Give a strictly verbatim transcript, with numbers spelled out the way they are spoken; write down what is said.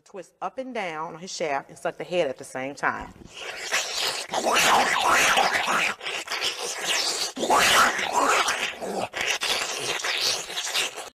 to twist up and down on his shaft and suck the head at the same time.